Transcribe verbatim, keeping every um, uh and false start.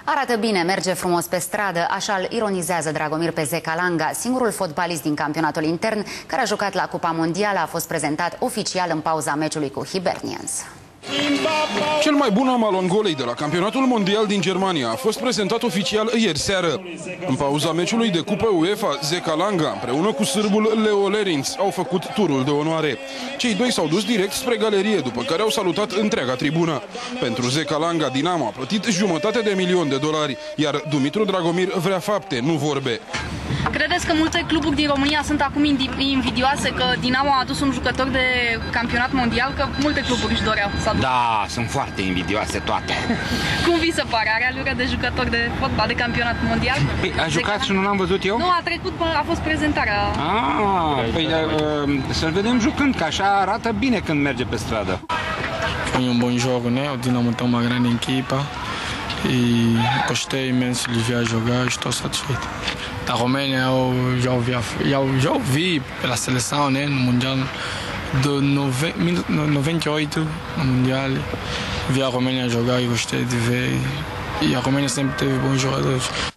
Arată bine, merge frumos pe stradă, așa îl ironizează Dragomir Pezeca Langa, singurul fotbalist din campionatul intern care a jucat la Cupa Mondială, a fost prezentat oficial în pauza meciului cu Hibernians. Cel mai bun am al Angolei de la campionatul mondial din Germania a fost prezentat oficial ieri seară. În pauza meciului de Cupă UEFA, Zeca Langa împreună cu sârbul Leo Lerins au făcut turul de onoare. Cei doi s-au dus direct spre galerie, după care au salutat întreaga tribună. Pentru Zeca Langa, Dinamo a plătit jumătate de milion de dolari, iar Dumitru Dragomir vrea fapte, nu vorbe. Credeți că multe cluburi din România sunt acum invidioase că Dinamo a adus un jucător de campionat mondial, că multe cluburi își doreau să aducă? Da, sunt foarte invidioase toate. Cum vi se pare? Are alură de jucător de fotbal de campionat mondial? Păi, a jucat și nu l-am văzut eu? Nu, a trecut, a fost prezentarea. Ah, păi uh, să-l vedem jucând, că așa arată bine când merge pe stradă. Foi um bom jogo, né? O Dinamo tem uma grande equipa e gostei imenso de vir a jogar, estou satisfeito. Da Romênia eu já ouvi, já, já ouvi pela seleção, né, no Mundial do noventa e oito, no Mundial. Vi a Romênia jogar e gostei de ver. E a Romênia sempre teve bons jogadores.